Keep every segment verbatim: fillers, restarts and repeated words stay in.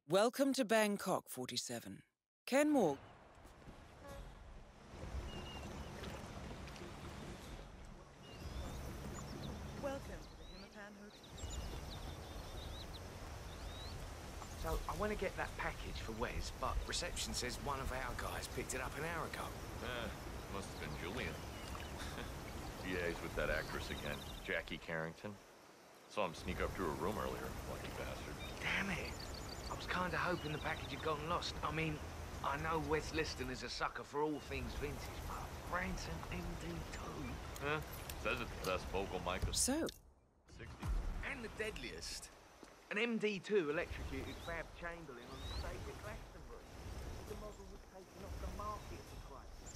Welcome to Bangkok, forty-seven. Ken Morgan. Welcome to the Himmapan Hotel. So, I want to get that package for Wes, but reception says one of our guys picked it up an hour ago. Eh, must have been Julian. Liaised with that actress again, Jackie Carrington. Saw him sneak up to her room earlier, lucky bastard. Damn it! I was kind of hoping the package had gotten lost. I mean, I know Wes Liston is a sucker for all things vintage, but Branson M D two... Huh? Says it's the best vocal mic of So, sixties. And the deadliest. An M D two electrocuted Fab Chamberlain on the stage at Glastonbury. The model was taken off the market for Christ.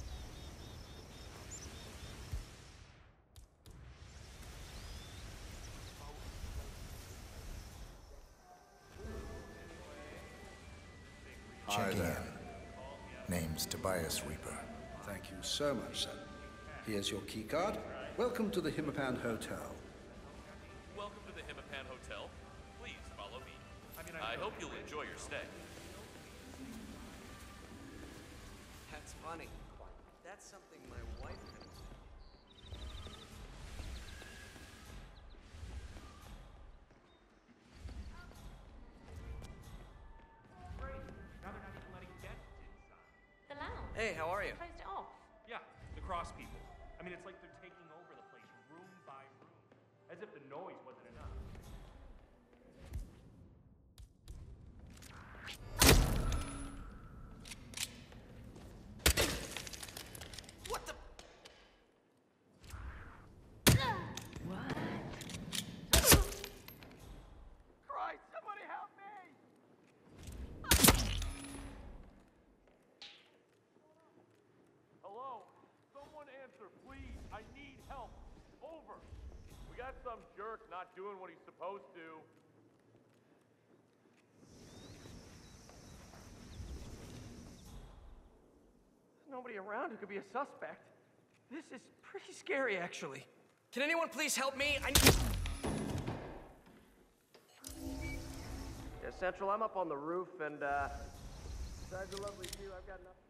Hi there. Name's Tobias Reaper. Thank you so much, sir. Here's your keycard. Welcome to the Himmapan Hotel. Welcome to the Himmapan Hotel. Please follow me. I mean, I, I hope you'll enjoy your stay. That's funny. That's something my wife could say. Now they're not even letting guests inside. The lounge. Hey, how are you? Closed it off. Yeah, the cross people. I mean, it's like they're taking over the place room by room. As if the noise wasn't enough. What the? What? Christ, somebody help me! Hello? Someone answer, please. I need help. Over. We got some jerk not doing what he's supposed to. There's nobody around who could be a suspect. This is pretty scary, actually. Can anyone please help me? I need... Yeah, Central, I'm up on the roof, and, uh... besides a lovely view, I've got nothing.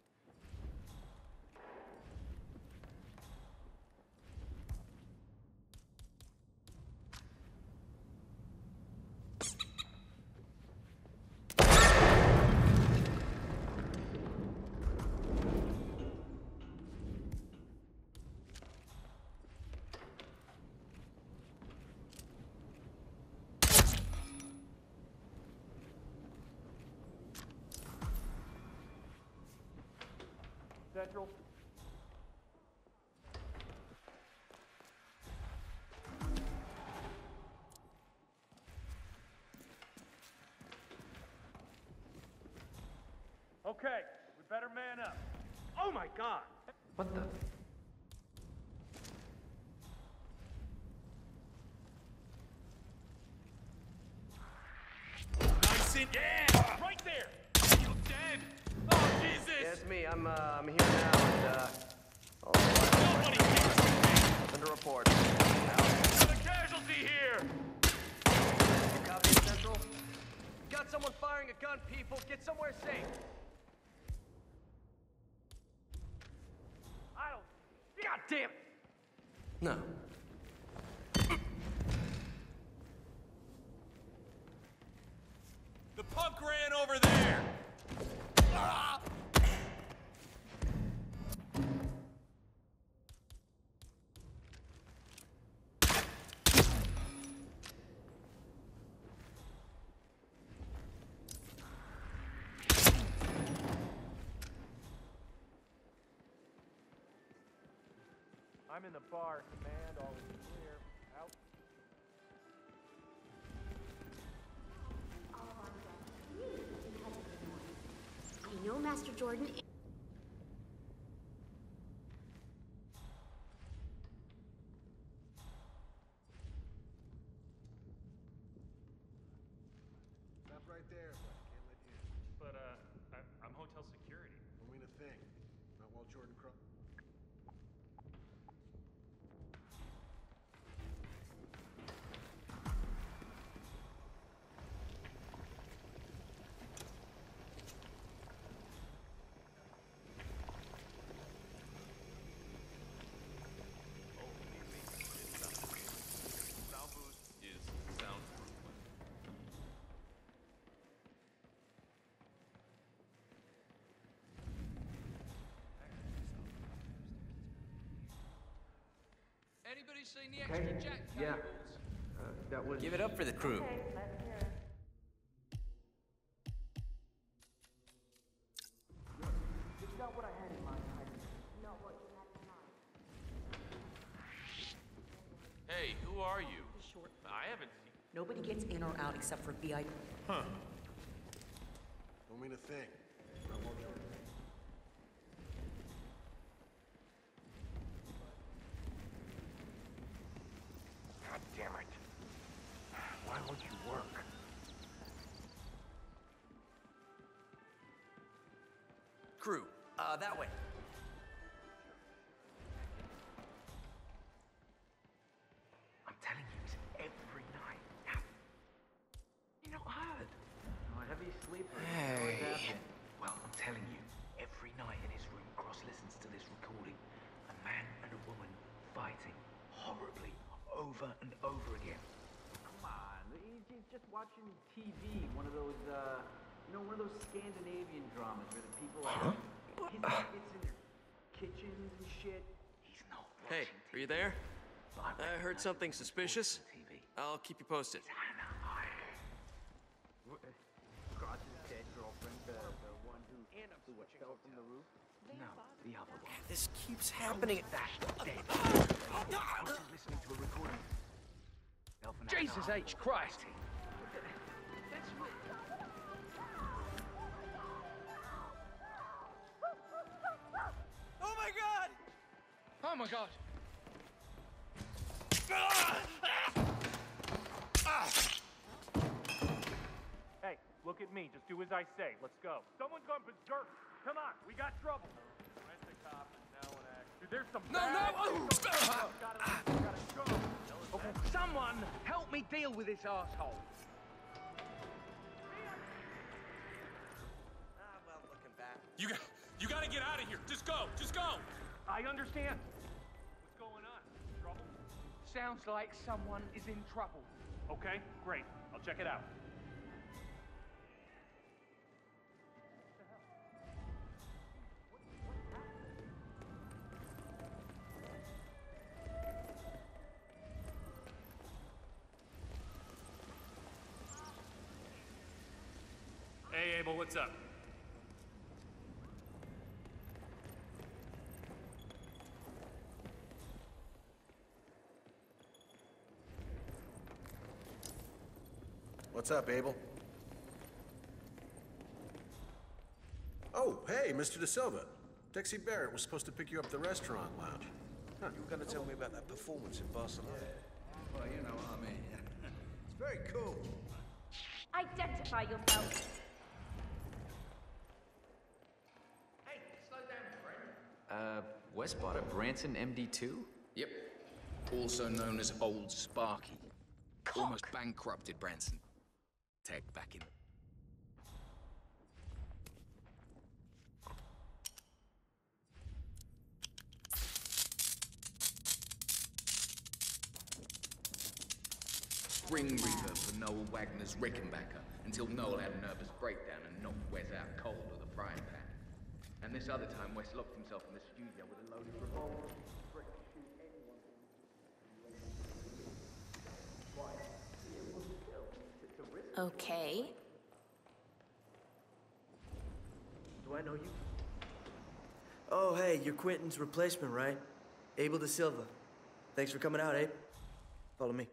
Central? Okay, we better man up. Oh my God! What the? Nice and yeah! Right there! You dead! Oh, Jesus! Yeah, it's me. I'm, uh, I'm here now, and, uh... Oh, Nobody cares! send a report. Out. There's a casualty here! You copy it, Central? Got someone firing a gun, people. Get somewhere safe. I don't... God damn it! No. The punk ran over there! Ah! I'm in the bar. Command, all is clear. Out. I know Master Jordan. Stop right there, but I can't let you in. But, uh, I, I'm hotel security. Don't mean a thing. Not while Jordan Cross. Anybody seen the extra jack Yeah. cables? Uh, that was... Give it up for the crew. Okay, let's hear it. It's not what I had in mind. Not what you had in mind. Hey, who are you? Short. I haven't seen... Nobody gets in or out except for V I P. Huh. Don't mean a thing. I won't. God damn it. Why won't you work? Crew, uh, that way. I'm telling you, it's every night. Now, you're not heard. I'm a heavy sleeper. Hey. Well, I'm telling you, every night in his room, Cross listens to this recording. A man and a woman fighting horribly over and over again. Come on, he's he's just watching T V. One of those, uh, you know, one of those Scandinavian dramas where the people are... His it's in their kitchens and shit. He's not Hey, watching are you there? T V. I heard something suspicious. T V. I'll keep you posted. Hannah, I... Cross's dead girlfriend, the, the one who, who what, fell from the roof. No, the other one. This keeps happening. Dashed dead. Cross is listening to a recording. Jesus H. Christ! Oh my god! Oh my God! Hey, look at me. Just do as I say. Let's go. Someone's gone berserk. Come on, we got trouble. Rent a cop is now in action. Dude, there's some No, bad... no! Gotta, gotta go. Okay, someone help me deal with this asshole. Ah, well, looking back. You got, you gotta get out of here. Just go. Just go. I understand. What's going on? Trouble? Sounds like someone is in trouble. Okay, great. I'll check it out. Hey, Abel, what's up? What's up, Abel? Oh, hey, Mister De Silva. Dexy Barrett was supposed to pick you up at the restaurant lounge. Huh. You were going to tell me about that performance in Barcelona. Well, you know, I mean, it's very cool. Identify yourself. Hey, slow down, friend. Uh, Westbot at Branson M D two? Yep. Also known as Old Sparky. Almost bankrupted Branson. Tech back in. Ring Reaper for Noel Wagner's Rickenbacker until Noel had a nervous breakdown and knocked Wes out cold with a frying pan. And this other time, Wes locked himself in the studio with a loaded revolver. Okay. Do I know you? Oh, hey, you're Quentin's replacement, right? Abel De Silva. Thanks for coming out, Abe. Follow me.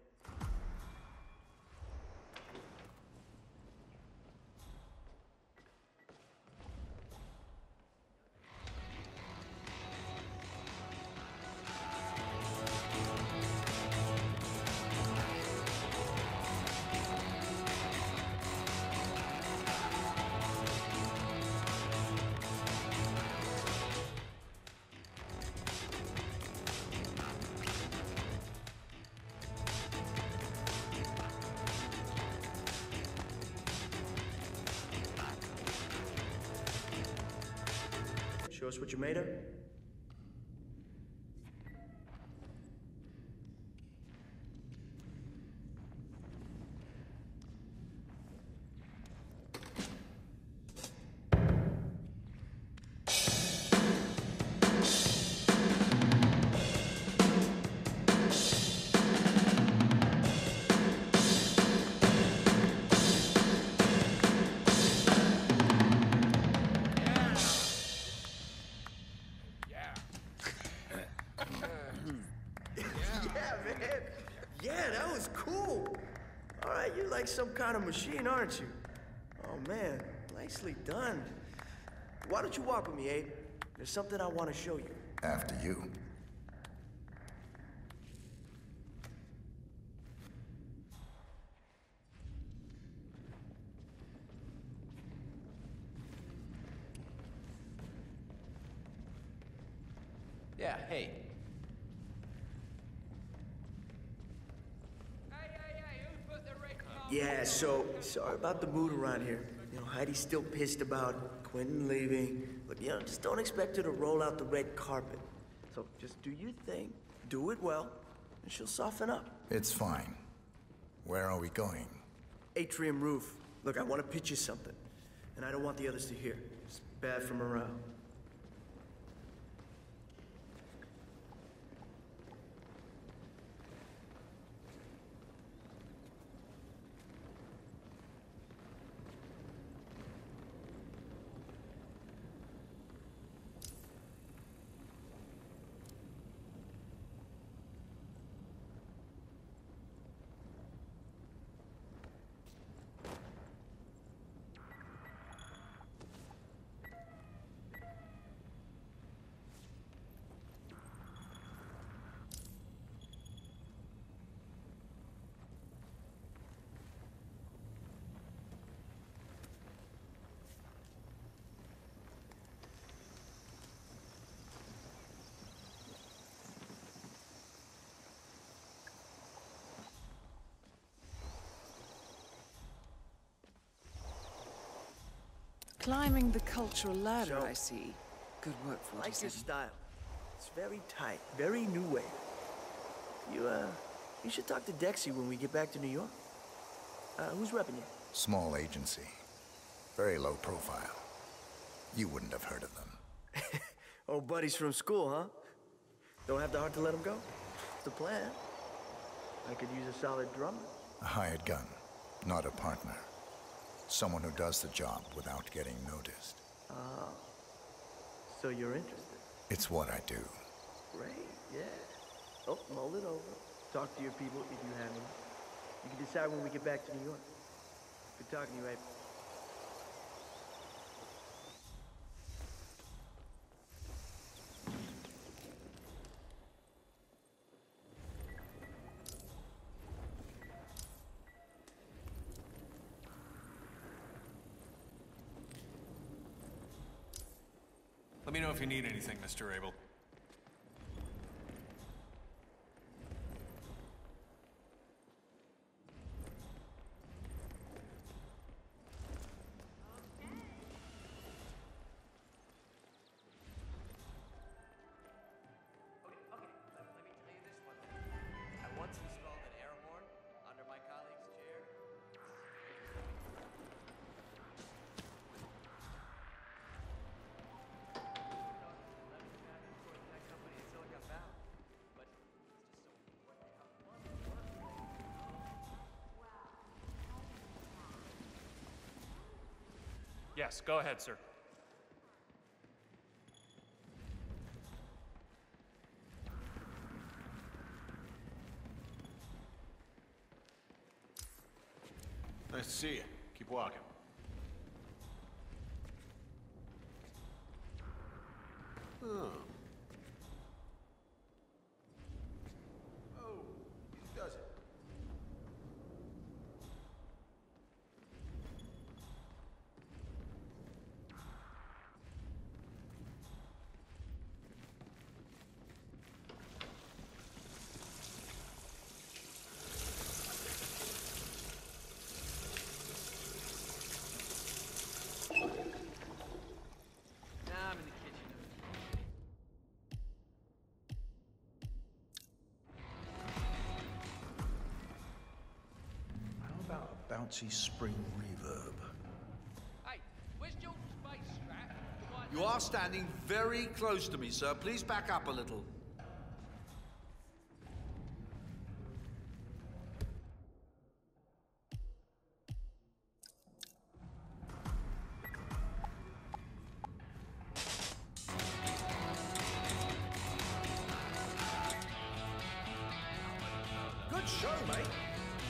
Show us what you're made of? cool. All right, you're like some kind of machine, aren't you? Oh, man, nicely done. Why don't you walk with me, Abe? There's something I want to show you. After you. Yeah, hey. Yeah, so, sorry about the mood around here. You know, Heidi's still pissed about Quentin leaving. Look, you know, just don't expect her to roll out the red carpet. So just do your thing, do it well, and she'll soften up. It's fine. Where are we going? Atrium roof. Look, I want to pitch you something, and I don't want the others to hear. It's bad for morale. Climbing the cultural ladder, I see. Good work, I like your forty-seven. style. It's very tight, very new wave. You, uh, you should talk to Dexy when we get back to New York. Uh, who's repping you? Small agency. Very low profile. You wouldn't have heard of them. Old buddies from school, huh? Don't have the heart to let them go? It's the plan. I could use a solid drummer. A hired gun, not a partner. Someone who does the job without getting noticed. Ah, so you're interested? It's what I do. Great, yeah. Oh, mull it over. Talk to your people if you have any. You can decide when we get back to New York. Good talking to you, Abe. Let me know if you need anything, Mister Abel. I once installed an air horn under my colleague's chair. Yes, go ahead, sir. Nice to see you. Keep walking. Oh. Oh, he does it. Now I'm in the kitchen. How about a bouncy spring reverb? Hey, where's your space strap? You are standing very close to me, sir. Please back up a little. Good show, mate.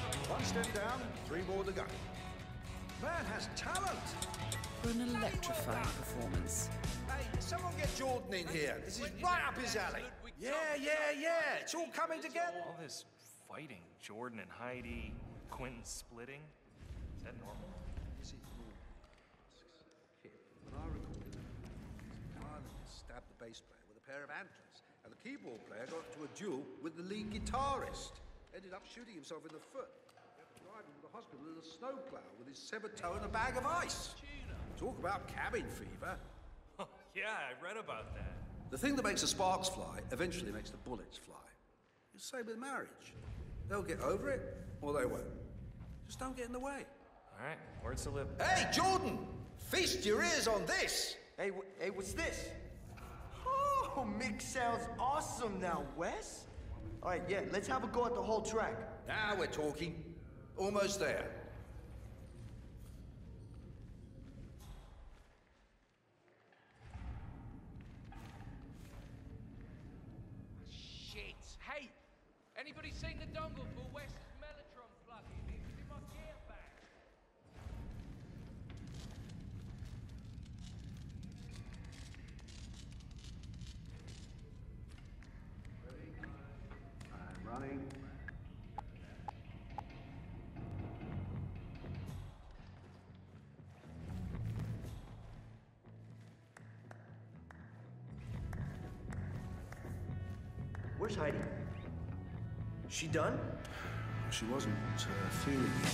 ten down, three more to go. Man has talent. For an electrifying performance. Hey, someone get Jordan in here. This is right up his alley. Yeah, yeah, yeah. It's all coming together. All this fighting, Jordan and Heidi, Quentin splitting. Is that normal? Is it normal? When I recorded it, the violinist stabbed the bass player with a pair of antlers, and the keyboard player got into a duel with the lead guitarist. Ended up shooting himself in the foot. Driving to the hospital in a snowplow with his severed toe and a bag of ice. Talk about cabin fever. Yeah, I read about that. The thing that makes the sparks fly eventually makes the bullets fly. It's the same with marriage. They'll get over it, or they won't. Just don't get in the way. All right, words to live. Hey, Jordan! Feast your ears on this! Hey, wh- hey, what's this? Oh, mix sounds awesome now, Wes. All right, yeah, let's have a go at the whole track. Now we're talking. Almost there. Shit. Hey, anybody seen the dongle for West's Mellotron plug-in? It's in my gear bag. I'm running. Where's Heidi? She done? She wasn't uh, feeling it.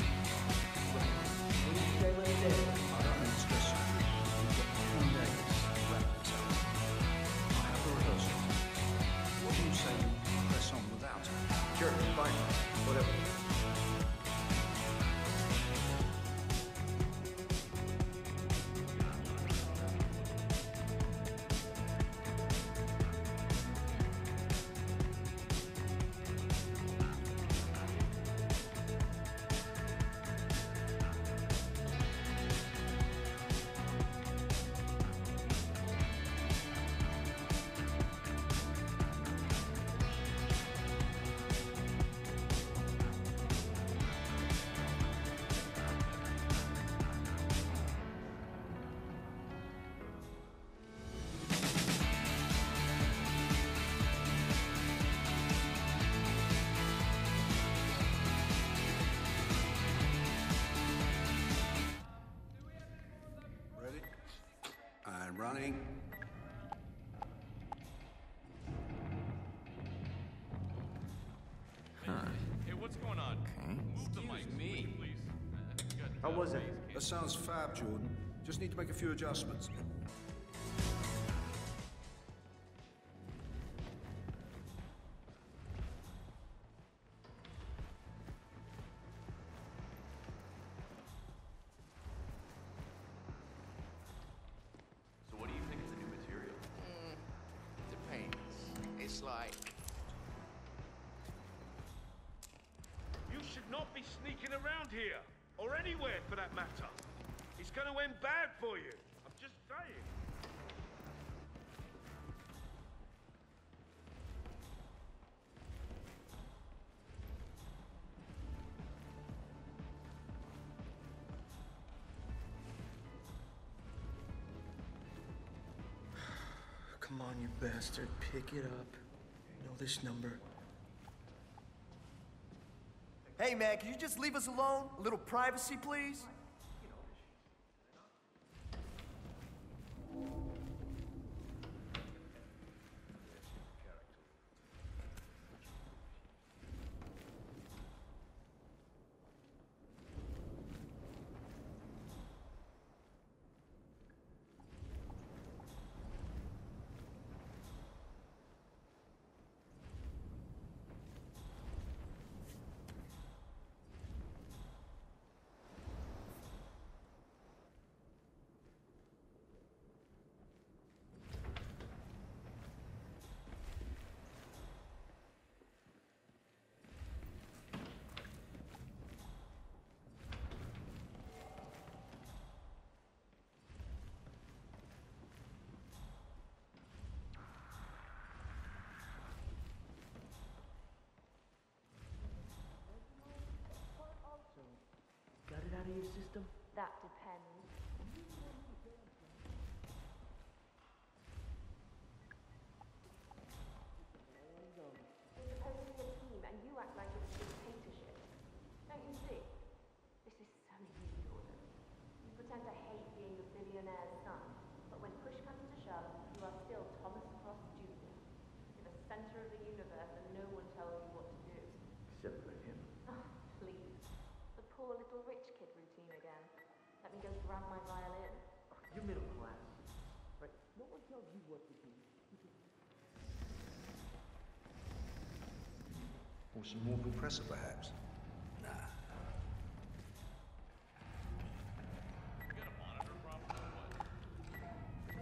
What did you say when you did? I don't mean to stress you. We've got four days to wrap this up. I have a rehearsal. What do you say we press on without her? Sure, fine. Whatever. Ready? I'm running. Hey, what's going on? Move the mic, me. please. Uh, got, How was it? That sounds fab, Jordan. Just need to make a few adjustments. So what do you think of the new material? Depends. It's like... You should not be sneaking around here, or anywhere for that matter. It's gonna end bad for you. I'm just saying. Come on, you bastard. Pick it up. You know this number. Hey, man, can you just leave us alone? A little privacy, please? your system? That depends. We're supposed to be a team, and you act like it's a dictatorship. Don't you see? This is so you, Jordan. You pretend to hate being the billionaire's son, but when push comes to shove, you are still Thomas Cross Junior You're the center of the universe, and no one tells you what to do. Except for him. Oh, please. The poor little rich kid routine again. Let me go grab my violin. You're middle class, right? No one tells you what to do. Or some more compressor, perhaps? Nah. You got a monitor problem or what?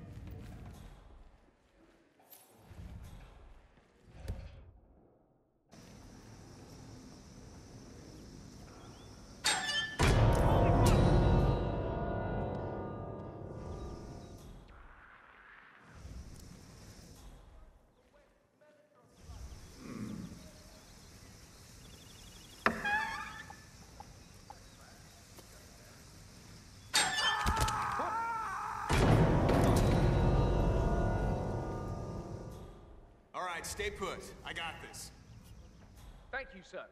All right, stay put. I got this. Thank you, sir.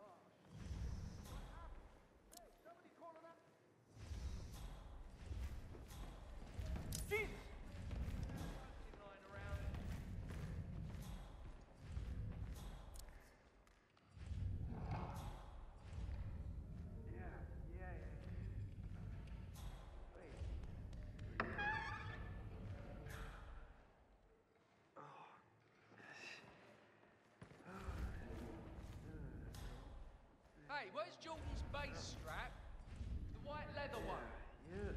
Jesus! Hey, where's Jordan's bass strap? The white leather one. Yeah.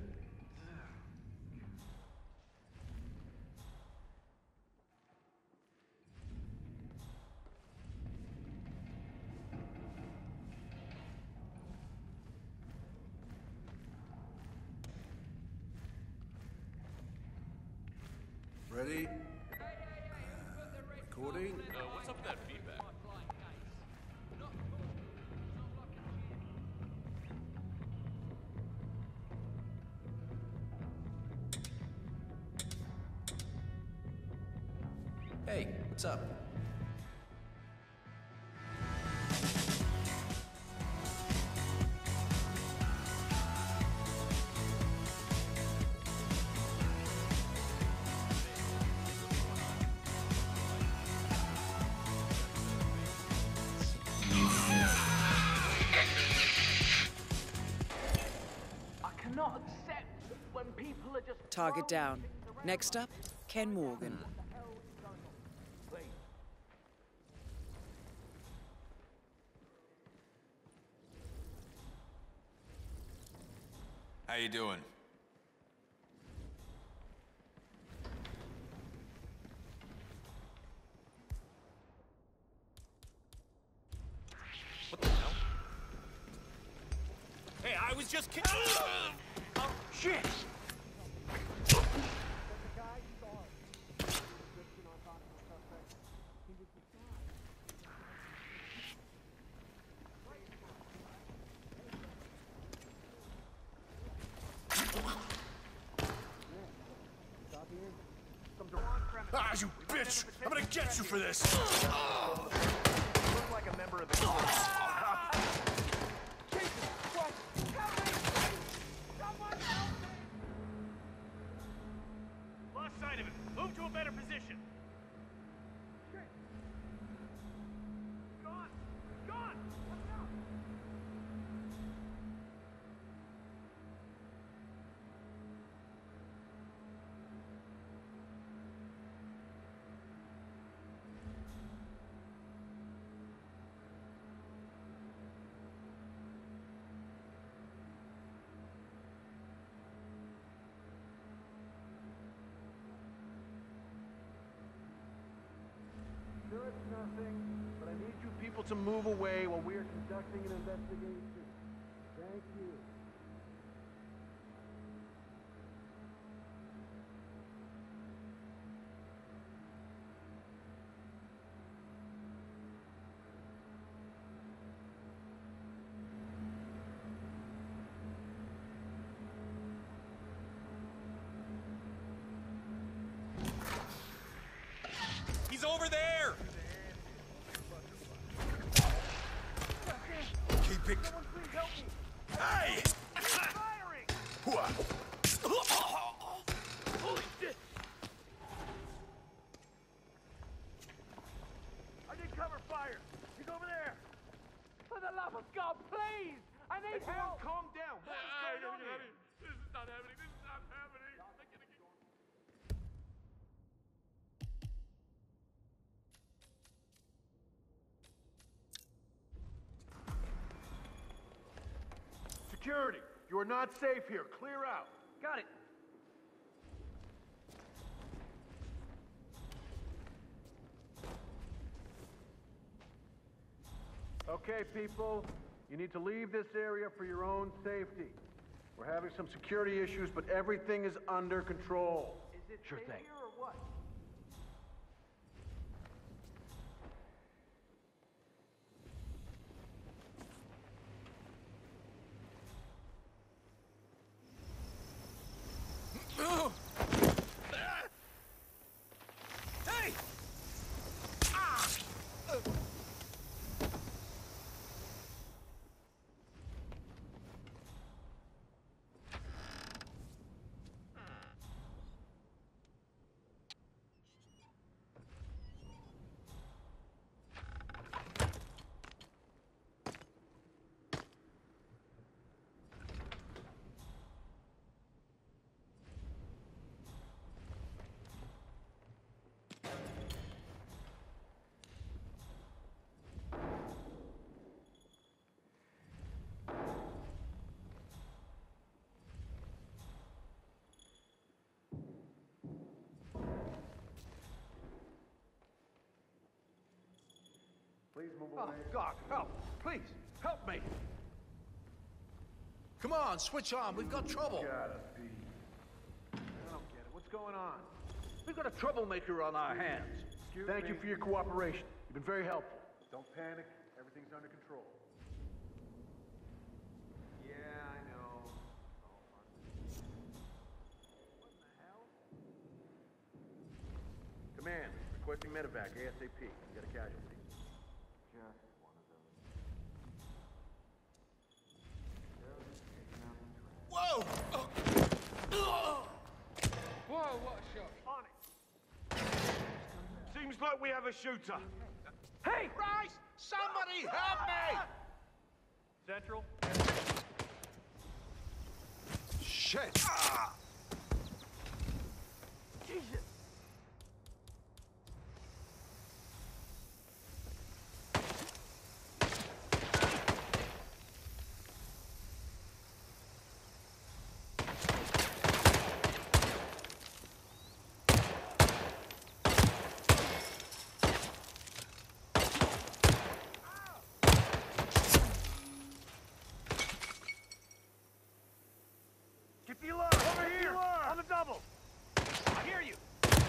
Ready? Recording? Uh, what's up with that feedback? Hey, what's up? I cannot accept when people are just... Target down. Next up, Ken Morgan. How you doing? What the hell? Hey, I was just kidding. Oh, shit! Ah, you bitch! I'm gonna get you for this! Look like a member of the Lost sight of him. Move to a better position. Gone! Gone! Let's go! Sure, it's nothing, but I need you people to move away while we're conducting an investigation. Thank you. Someone please help me! Hey! Firing! Holy shit! I need cover fire! He's over there! For the love of God, please! I need help! Calm down. What is going on here? This is not happening. This is not happening. Security, you are not safe here. Clear out. Got it. Okay, people, you need to leave this area for your own safety. We're having some security issues, but everything is under control. Is it Sure safe thing. here or what? Hey! Please move Oh, away. God, help! Please, help me! Come on, switch on. We've got trouble. Gotta be. I don't get it. What's going on? We've got a troublemaker on our hands. Excuse Thank me. you for your cooperation. You've been very helpful. Don't panic. Everything's under control. Yeah, I know. What the hell? Command, requesting medevac ASAP. We got a casualty. Just one of those. Whoa! Oh. Whoa, what a shot. On it. Seems like we have a shooter. Hey! Christ! Somebody help me! Central. Shit! Ah. Jesus! Get the alarm! Over here! On the double! I hear you!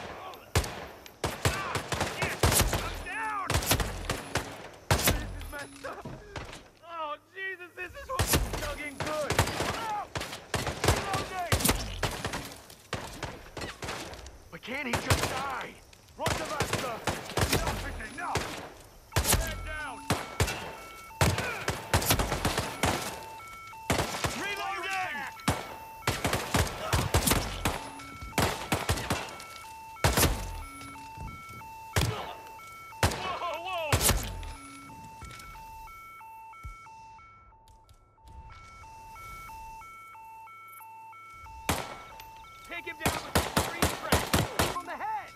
Ah, shit! I'm down! This is messed up! Oh, Jesus, this is what... Dug in good! Oh! Reloading! But can't he just die? Run to that, sir! Enough is enough! Man down! Reloading! Take him down with the street strike from the head.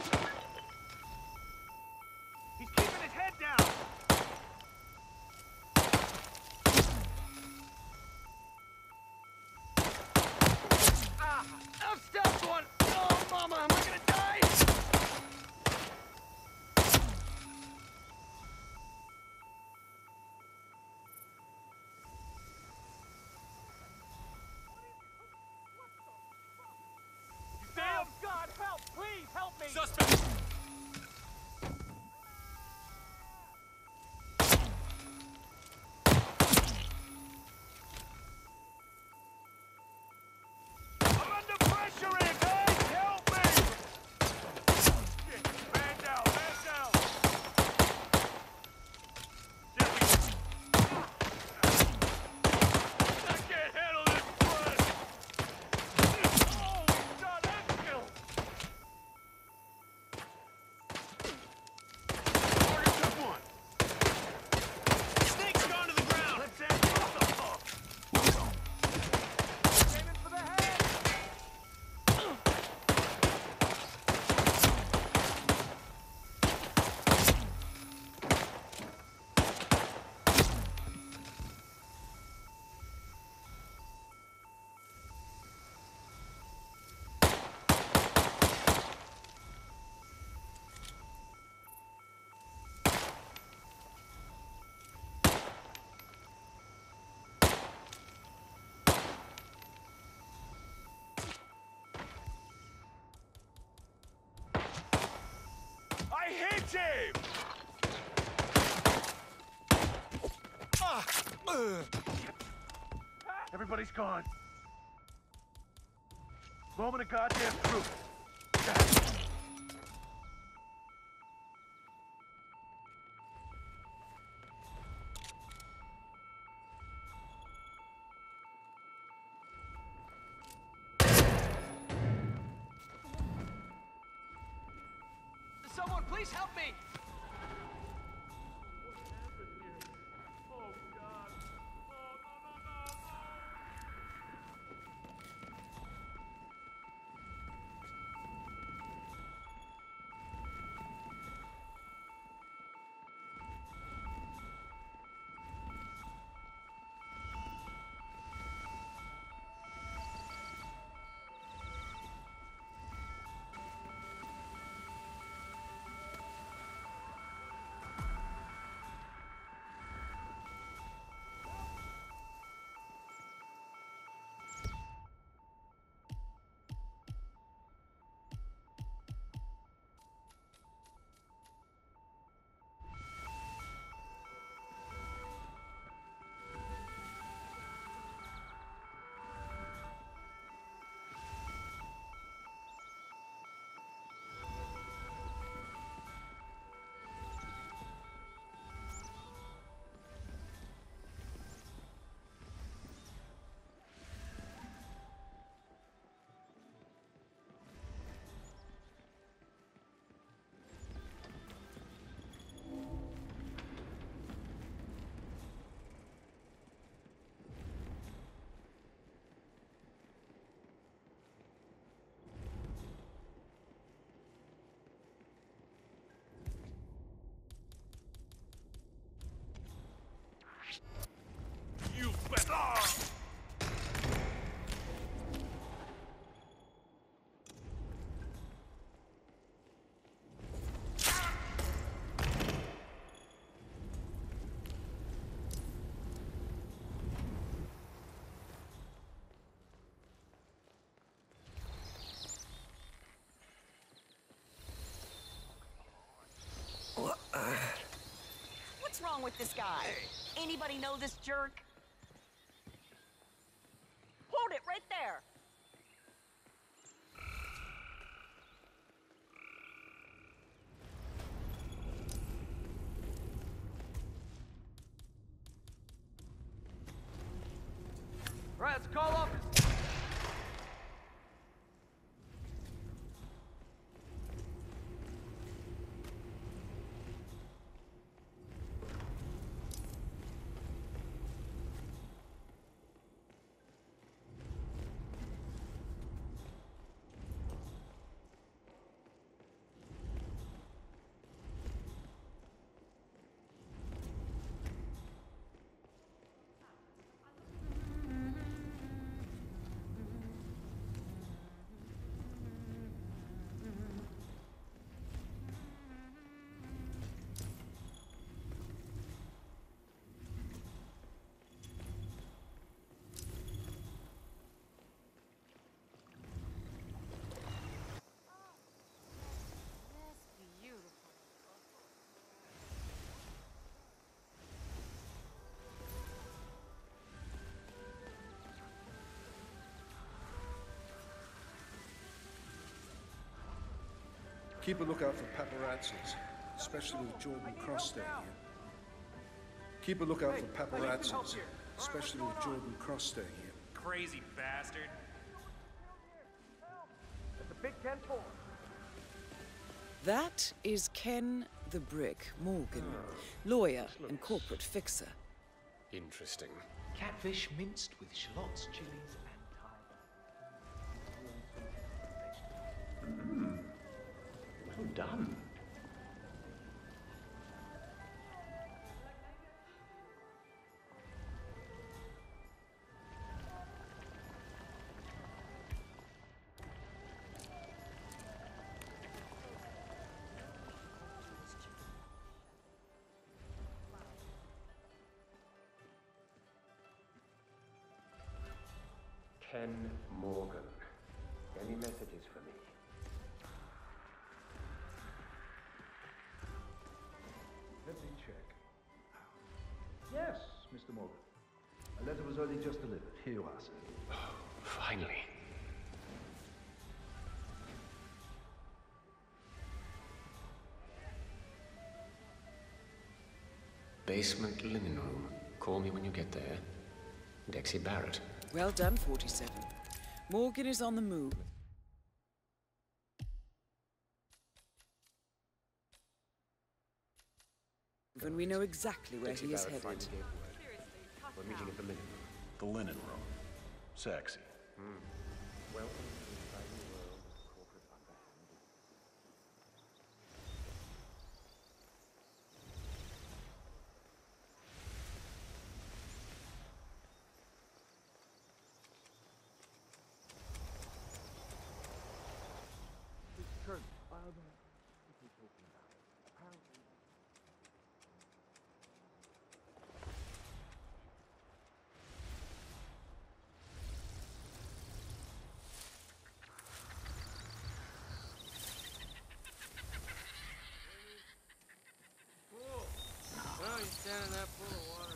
He's keeping his head down. Ah, I've stopped one. Oh, mama, am I gonna die? Damn! God, help! Please, help me! Suspect! I'm under pressure here, guys! Help me! Everybody's gone. Moment of goddamn truth. Someone, please help me! You better! What's wrong with this guy? Anybody know this jerk? Hold it right there! Right, let's call off this. Keep a lookout for paparazzis, especially with Jordan Cross staying here. Keep a lookout for paparazzis, especially with Jordan Cross staying here. Crazy bastard. That's a big ten four. That is Ken the Brick Morgan, lawyer and corporate fixer. Interesting. Catfish minced with shallots, chilies, and thyme. Mm. Well done. Ken Morgan. Any messages for me? Let me check. Yes, Mister Morgan. letter was only just delivered. Here you are, sir. Oh, finally. Basement linen room. Call me when you get there. Dexy Barrett. Well done, forty-seven. Morgan is on the move. And we know exactly where Dexy he is Barrett headed. finally gave word. We're meeting at the linen room. The linen room. Sexy. Hmm. Welcome to the exciting world of corporate underhanded. Stand in that pool of water.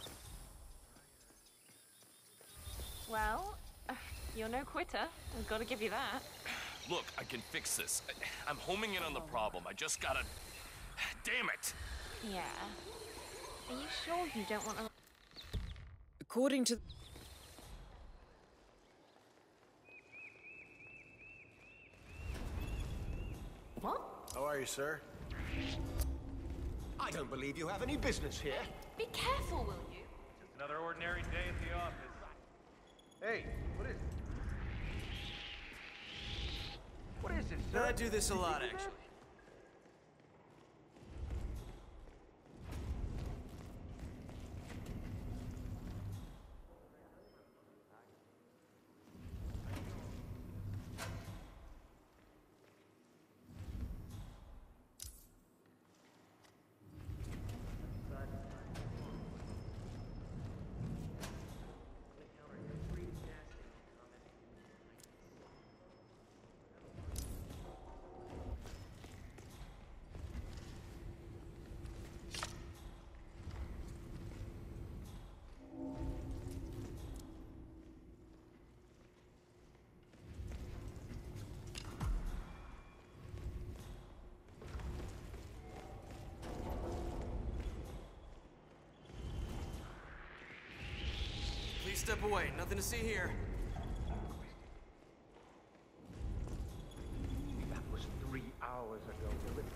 Well, uh, you're no quitter. I've got to give you that. Look, I can fix this. I, I'm homing in on the problem. I just gotta... Damn it! Yeah. Are you sure you don't want to... According to... What? How are you, sir? I don't believe you have any business here. Be careful, will you? Just another ordinary day at the office. Hey, what is it? What is it, sir? I do this a lot, actually. Please step away. Nothing to see here. That was three hours ago.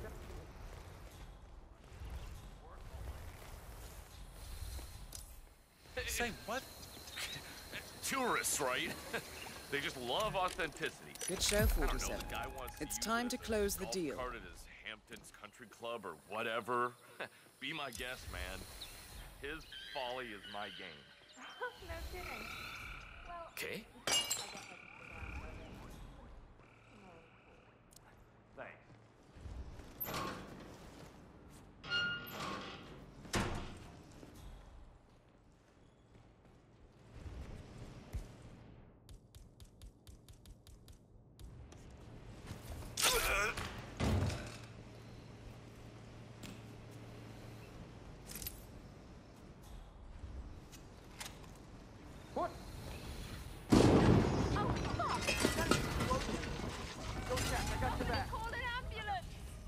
Say what? Tourists, right? They just love authenticity. Good show, I don't know, forty-seven. the guy wants It's use time it to as a close the golf deal. cart at his Hamptons Country Club or whatever. Be my guest, man. His folly is my game. No kidding. Well, Okay. Thanks. What? oh, fuck! Go, Jack. I got your back. Call an ambulance!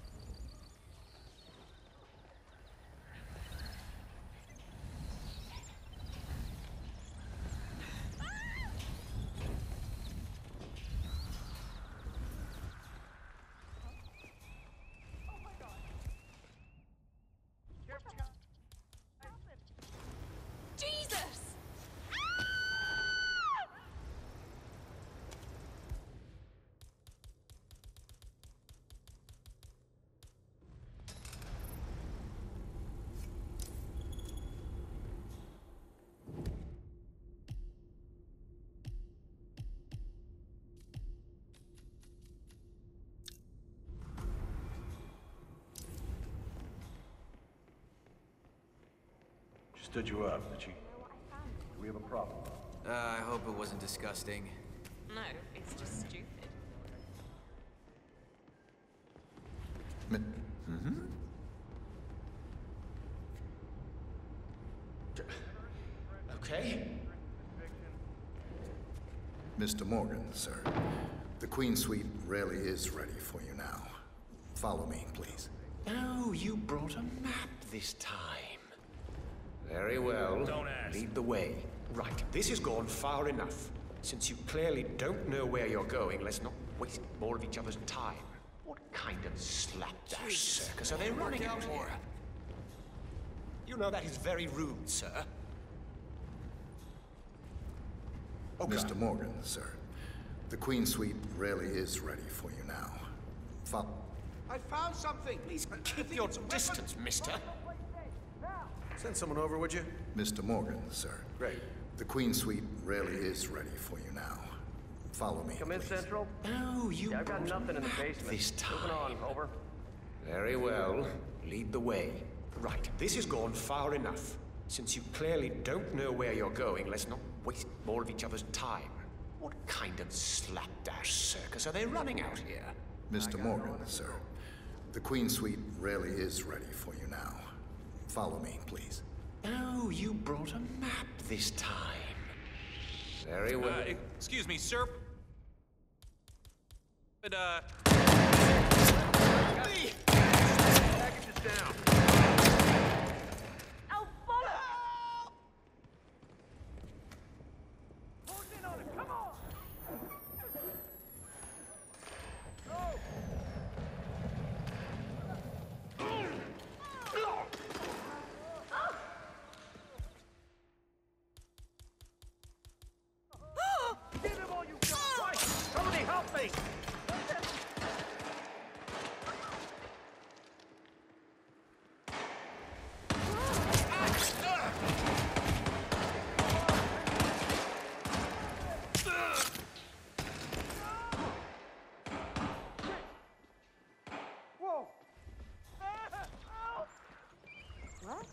Jesus! She stood you up, did she? Do we have a problem? Uh, I hope it wasn't disgusting. No, it's just stupid. Mm-hmm. Okay. Mister Morgan, sir. The Queen Suite really is ready for you now. Follow me, please. Oh, you brought a map this time. Very well. Don't ask. Lead the way. Right, this has gone far enough. Since you clearly don't know where you're going, let's not waste more of each other's time. What kind of slapdash circus are they running out here? You know that is very rude, sir. Okay. Mister Morgan, sir. The Queen Suite really is ready for you now. Follow. I found something! Please keep your distance, mister. Send someone over, would you? Mister Morgan, sir. Great. The Queen Suite really is ready for you now. Follow me, Come in, please. Central. Oh, you yeah, I've got nothing in the basement. This time. Moving on, over. Very well. Lead the way. Right, this has gone far enough. Since you clearly don't know where you're going, let's not waste more of each other's time. What kind of slapdash circus are they running out here? Mister Morgan, sir. The Queen Suite really is ready for you now. Follow me, please. Oh, you brought a map this time. Very well. Uh, excuse me, sir. But, uh... Package is down. Oh, follow! Hold in on it, come on! Give him all you got! Right! Somebody help me! Whoa! What?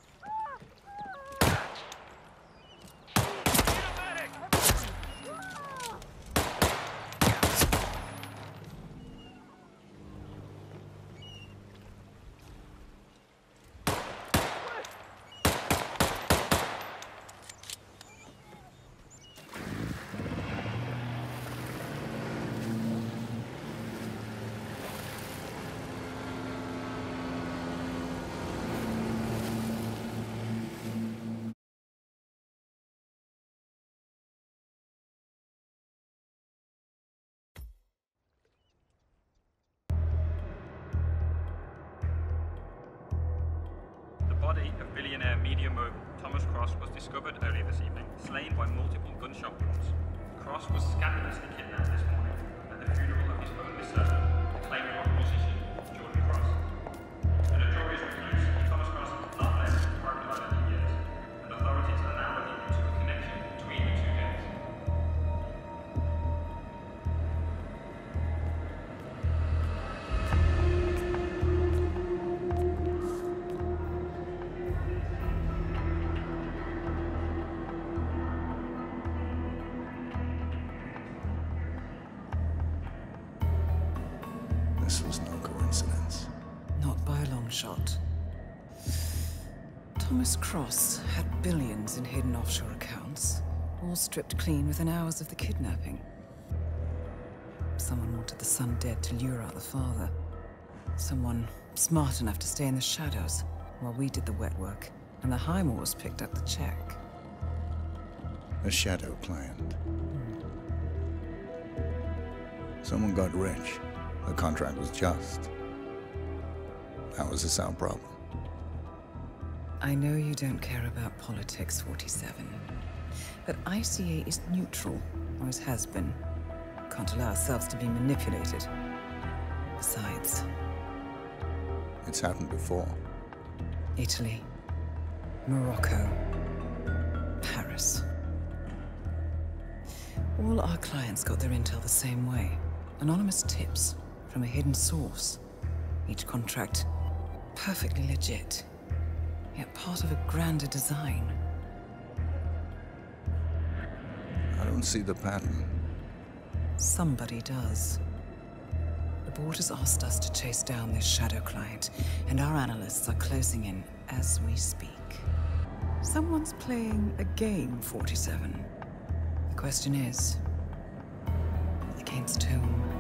The body of billionaire media mogul Thomas Cross was discovered earlier this evening, slain by multiple gunshot wounds. Cross was scandalously kidnapped this morning at the funeral of his only son, acclaimed rock musician Jordan Cross. A notorious recluse, Thomas Cross has not left Harvard Island in years, and authorities are now looking into a connection between the two deaths. This was no coincidence. Not by a long shot. Thomas Cross had billions in hidden offshore accounts, all stripped clean within hours of the kidnapping. Someone wanted the son dead to lure out the father. Someone smart enough to stay in the shadows while we did the wet work, and the Highmores picked up the check. A shadow client. Someone got rich. The contract was just. How is this our problem? I know you don't care about politics, forty-seven. But I C A is neutral, always has been. Can't allow ourselves to be manipulated. Besides... It's happened before. Italy. Morocco. Paris. All our clients got their intel the same way. Anonymous tips from a hidden source. Each contract perfectly legit, yet part of a grander design. I don't see the pattern. Somebody does. The board has asked us to chase down this shadow client, and our analysts are closing in as we speak. Someone's playing a game, forty-seven. The question is, against whom?